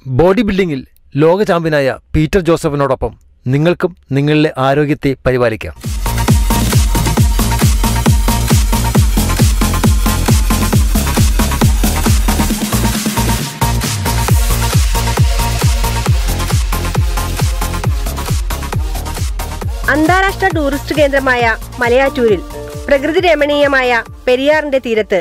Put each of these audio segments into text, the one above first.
Body ബിൽഡിംഗിൽ ലോക ചാമ്പ്യനായ Peter ജോസഫിനോടൊപ്പം നിങ്ങൾക്കും നിങ്ങളുടെ ആരോഗ്യത്തെ പരിപാലിക്കാം. അന്താരാഷ്ട്ര ടൂറിസ്റ്റ് കേന്ദ്രമായ മലയാറ്റൂരിൽ പ്രകൃതി രമണീയമായ പെരിയാറിന്റെ തീരത്ത്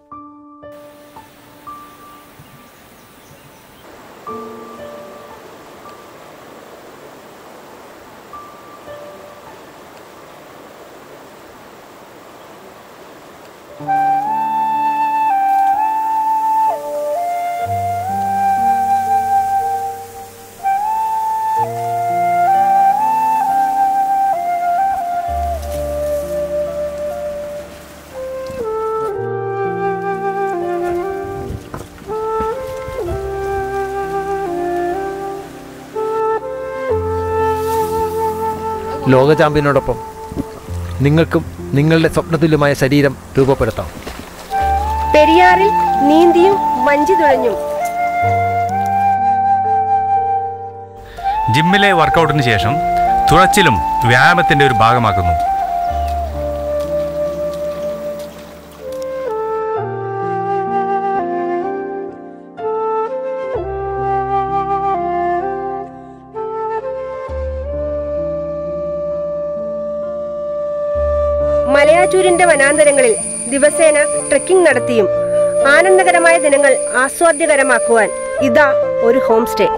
ലോക ചാമ്പ്യനോടൊപ്പം നിങ്ങൾക്കും നിങ്ങളുടെ സ്വപ്നതുല്യമായ ശരീരം രൂപപ്പെടുത്താം. പെരിയാറിൽ നീന്തിയും വഞ്ചി തുഴഞ്ഞും ജിമ്മിലെ വർക്കൗട്ടിന് ശേഷം തുഴച്ചിലും വ്യായാമത്തിന്റെ ഒരു ഭാഗമാക്കുന്നു. മലയാറ്റൂരിന്റെ വനാന്തരങ്ങളിൽ ദിവസേന ട്രെക്കിംഗ് നടത്തിയും ആനന്ദകരമായ ദിനങ്ങൾ ആസ്വാദ്യകരമാക്കുവാൻ ഇതാ ഒരു ഹോം സ്റ്റേ.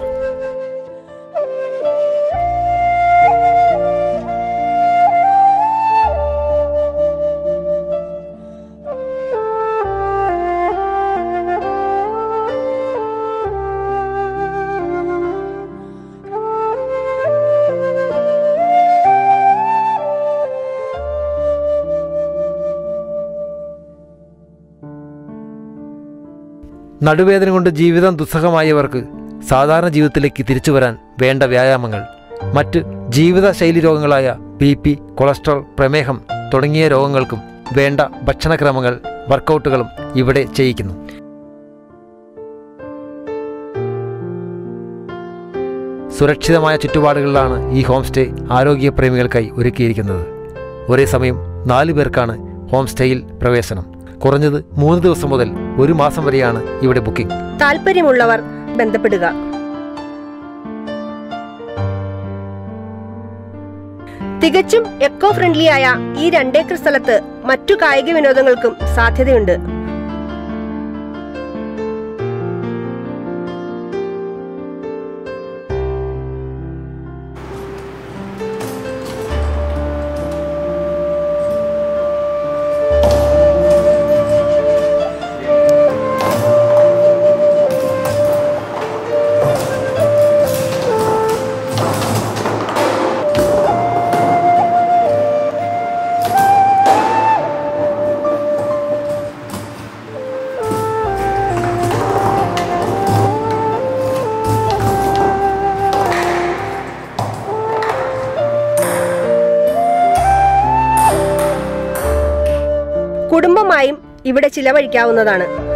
നടുവേദന കൊണ്ട് ജീവിതം ദുസ്സഹമായവർക്ക് സാധാരണ ജീവിതത്തിലേക്ക് തിരിച്ചു വരാൻ വേണ്ട വ്യായാമങ്ങൾ, മറ്റ് ജീവിതശൈലി രോഗങ്ങളായ BP, കൊളസ്ട്രോൾ, പ്രമേഹം തുടങ്ങിയ രോഗങ്ങൾക്കും വേണ്ട ഭക്ഷണക്രമങ്ങൾ, വർക്കൗട്ടുകളും ഇവിടെ ചെയ്യിക്കുന്നു. സുരക്ഷിതമായ ചുറ്റുപാടുകളിലാണ് ഈ ഹോം സ്റ്റേ ആരോഗ്യപ്രേമികൾക്കായി ഒരുക്കിയിരിക്കുന്നത്. ഒരേ സമയം 4 പേർക്കാണ് ഹോം സ്റ്റേയിൽ പ്രവേശനം. കുറഞ്ഞത് 3 ദിവസം മുതൽ 1 മാസം വരെയാണ് ഇവിടെ ബുക്കിംഗ്. താല്പര്യമുള്ളവർ ബന്ധപ്പെടുക. തികച്ചും എക്കോ ഫ്രണ്ട്ലിയായ ഈ 2 ഏക്കർ സ്ഥലത്ത് മറ്റു കായിക വിനോദങ്ങൾക്കും സാധ്യതയുണ്ട്. കുടുംബമായും ഇവിടെ ചിലവഴിക്കാവുന്നതാണ്.